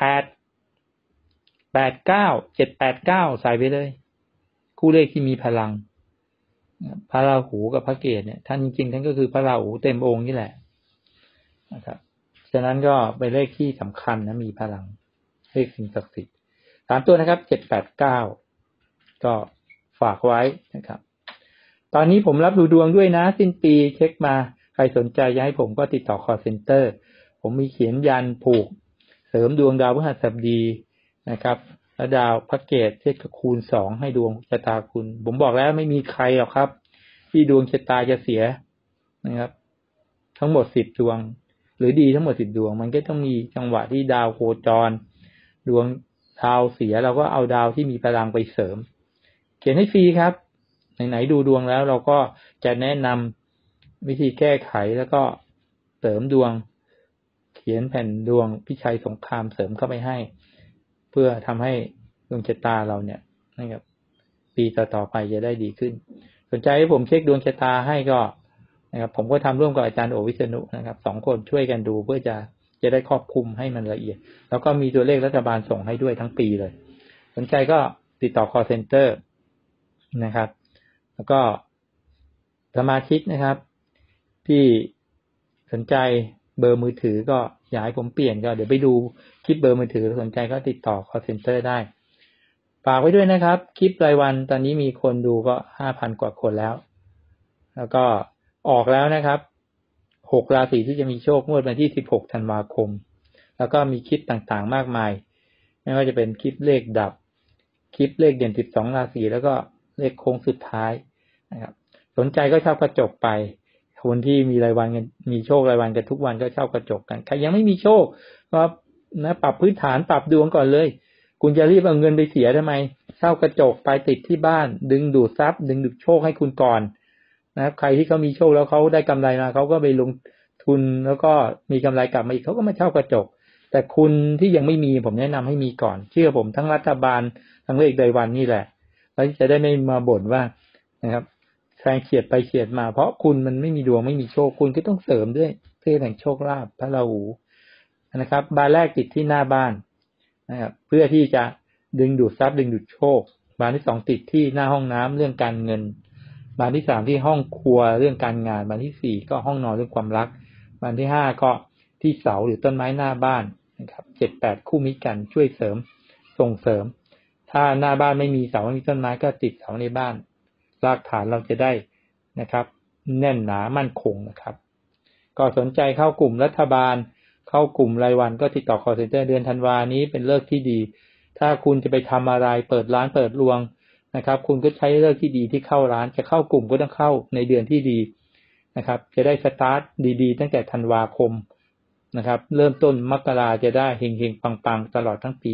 789ใส่ไปเลยคู่เลขที่มีพลังพระราหูกับพระเกศเนี่ยท่านจริงๆท่านก็คือพระราหูเต็มองค์นี่แหละนะครับฉะนั้นก็เป็นเลขที่สำคัญนะมีพลังเลขสิ่งศักดิ์สิทธิ์3ตัวนะครับ789ก็ฝากไว้นะครับตอนนี้ผมรับดูดวงด้วยนะสิ้นปีเช็คมาใครสนใจจะให้ผมก็ติดต่อ call center ผมมีเขียนยันผูกเสริมดวงดาวพฤหัสบดีนะครับและดาวพระเกศเทศคูณ2ให้ดวงชะตาคุณผมบอกแล้วไม่มีใครหรอกครับที่ดวงชะตาจะเสียนะครับทั้งหมด10ดวงหรือดีทั้งหมด10ดวงมันก็ต้องมีจังหวะที่ดาวโคจรดวงดาวเสียเราก็เอาดาวที่มีพลังไปเสริมเขียนให้ฟรีครับไหนๆดูดวงแล้วเราก็จะแนะนำวิธีแก้ไขแล้วก็เสริมดวงเขียนแผ่นดวงพิชัยสงครามเสริมเข้าไปให้เพื่อทำให้ดวงชะตาเราเนี่ยนะครับปีต่อๆไปจะได้ดีขึ้นสนใจให้ผมเช็คดวงชะตาให้ก็นะครับผมก็ทำร่วมกับอาจารย์โอวิษณุนะครับ2คนช่วยกันดูเพื่อจะได้ครอบคลุมให้มันละเอียดแล้วก็มีตัวเลขรัฐบาลส่งให้ด้วยทั้งปีเลยสนใจก็ติดต่อ call center นะครับแล้วก็สมาชิกนะครับที่สนใจเบอร์มือถือก็อยากให้ผมเปลี่ยนก็เดี๋ยวไปดูคลิปเบอร์มือถือสนใจก็ติดต่อ call center ได้ฝากไว้ด้วยนะครับคลิปรายวันตอนนี้มีคนดูก็ 5,000 กว่าคนแล้วก็ออกแล้วนะครับ6ราศีที่จะมีโชคงวดวันที่16ธันวาคมแล้วก็มีคลิปต่างๆมากมายไม่ว่าจะเป็นคลิปเลขดับคลิปเลขเด่น12ราศีแล้วก็เลขโค้งสุดท้ายนะครับสนใจก็เช่ากระจกไปคนที่มีรายวันกันมีโชครายวันกันทุกวันก็เช่ากระจกกันใครยังไม่มีโชคก็นะปรับพื้นฐานปรับดวงก่อนเลยคุณจะรีบเอาเงินไปเสียทำไมเช่ากระจกไปติดที่บ้านดึงดูดทรัพย์ดึงดูดโชคให้คุณก่อนนะครับใครที่เขามีโชคแล้วเขาได้กำไรมาเขาก็ไปลงทุนแล้วก็มีกำไรกลับมาอีกเขาก็มาเช่ากระจกแต่คุณที่ยังไม่มีผมแนะนำให้มีก่อนเชื่อผมทั้งรัฐบาลทั้งเลขรายวันนี่แหละแล้วจะได้ไม่มาบ่นว่านะครับแซงเฉียดไปเฉียดมาเพราะคุณมันไม่มีดวงไม่มีโชคคุณก็ต้องเสริมด้วยเทพแห่งโชคลาภพระราหูนะครับบานแรกติดที่หน้าบ้านนะครับเพื่อที่จะดึงดูดทรัพย์ดึงดูดโชคบานที่2ติดที่หน้าห้องน้ำเรื่องการเงินบานที่3ที่ห้องครัวเรื่องการงานบานที่4ก็ห้องนอนเรื่องความรักบานที่5ก็ที่เสาหรือต้นไม้หน้าบ้านนะครับ7-8คู่มิตรกันช่วยเสริมส่งเสริมถ้าหน้าบ้านไม่มีเสาไม่มีต้นไม้ก็ติดเสาในบ้านรากฐานเราจะได้นะครับแน่นหนามั่นคงนะครับก็สนใจเข้ากลุ่มรัฐบาลเข้ากลุ่มรายวันก็ติดต่อ call center เดือนธันวานี้เป็นฤกษ์ที่ดีถ้าคุณจะไปทำอะไรเปิดร้านเปิดรวงนะครับคุณก็ใช้ฤกษ์ที่ดีที่เข้าร้านจะเข้ากลุ่มก็ต้องเข้าในเดือนที่ดีนะครับจะได้สตาร์ทดีๆตั้งแต่ธันวาคมนะครับเริ่มต้นมกราจะได้เฮงๆปังๆตลอดทั้งปี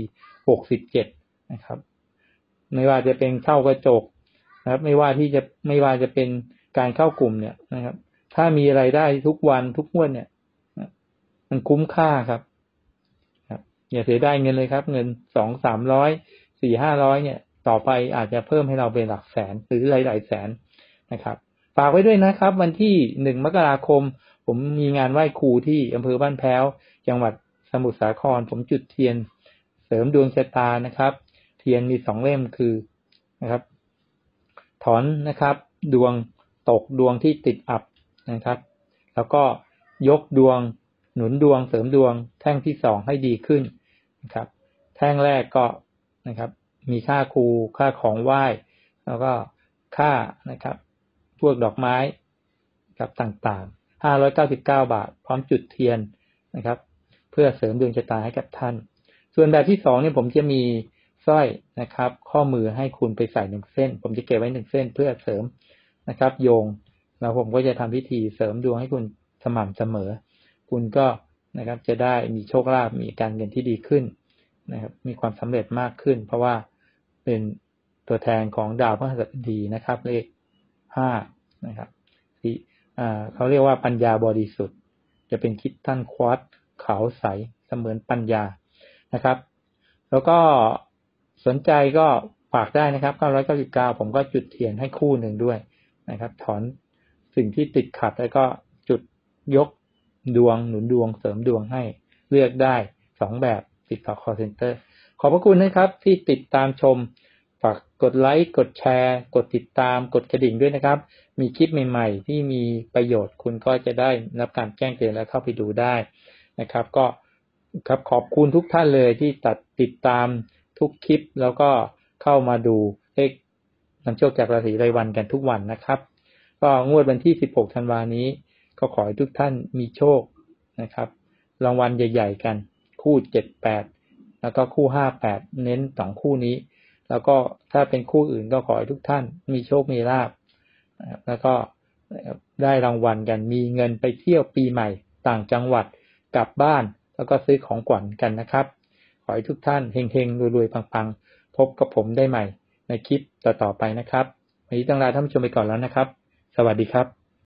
67นะครับไม่ว่าจะเป็นเข้ากระจกนะครับไม่ว่าจะเป็นการเข้ากลุ่มเนี่ยนะครับถ้ามีรายได้ทุกวันทุกงวดเนี่ยมันคุ้มค่าครับอย่าเสียดายเงินเลยครับเงิน200-300 400-500เนี่ยต่อไปอาจจะเพิ่มให้เราเป็นหลักแสนหรือหลายๆแสนนะครับฝากไว้ด้วยนะครับวันที่1มกราคมผมมีงานไหว้ครูที่อำเภอบ้านแพ้วจังหวัดสมุทรสาครผมจุดเทียนเสริมดวงชะตานะครับเทียนมี2เล่มคือนะครับถอนนะครับดวงตกดวงที่ติดอับนะครับแล้วก็ยกดวงหนุนดวงเสริมดวงแท่งที่2ให้ดีขึ้นนะครับแท่งแรกก็นะครับมีค่าครูค่าของไหว้แล้วก็ค่านะครับพวกดอกไม้กับต่างๆ599 บาทพร้อมจุดเทียนนะครับเพื่อเสริมดวงชะตาให้กับท่านส่วนแบบที่2เนี่ยผมจะมีสร้อยนะครับข้อมือให้คุณไปใส่1เส้นผมจะเก็บไว้1เส้นเพื่อเสริมนะครับโยงแล้วผมก็จะทำพิธีเสริมดวงให้คุณสม่ำเสมอคุณก็นะครับจะได้มีโชคลาภมีการเงินที่ดีขึ้นนะครับมีความสำเร็จมากขึ้นเพราะว่าเป็นตัวแทนของดาวพฤหัสบดีนะครับเลข5นะครับที่เขาเรียกว่าปัญญาบริสุทธิ์จะเป็นคริสตัลควอตซ์ขาวใสเสมือนปัญญานะครับแล้วก็สนใจก็ฝากได้นะครับ999ผมก็จุดเทียนให้คู่หนึ่งด้วยนะครับถอนสิ่งที่ติดขัดแล้วก็จุดยกดวงหนุนดวงเสริมดวงให้เลือกได้2แบบติดต่อ call center ขอบพระคุณนะครับที่ติดตามชมฝากกดไลค์กดแชร์กดติดตามกดกระดิ่งด้วยนะครับมีคลิปใหม่ๆที่มีประโยชน์คุณก็จะได้รับการแจ้งเตือนและเข้าไปดูได้นะครับก็ครับขอบคุณทุกท่านเลยที่ติดตามทุกคลิปแล้วก็เข้ามาดูเลขนำโชคจากราศีรายวันกันทุกวันนะครับก็งวดวันที่16ธันวาคมนี้ก็ขอให้ทุกท่านมีโชคนะครับรางวัลใหญ่ๆกันคู่78แล้วก็คู่58เน้น2คู่นี้แล้วก็ถ้าเป็นคู่อื่นก็ขอให้ทุกท่านมีโชคมีลาภแล้วก็ได้รางวัลกันมีเงินไปเที่ยวปีใหม่ต่างจังหวัดกลับบ้านแล้วก็ซื้อของขวัญกันนะครับขอให้ทุกท่านเฮงๆรวยๆปังๆพบกับผมได้ใหม่ในคลิปต่อๆไปนะครับวันนี้ต้องลาท่านผู้ชมไปก่อนแล้วนะครับสวัสดีครับ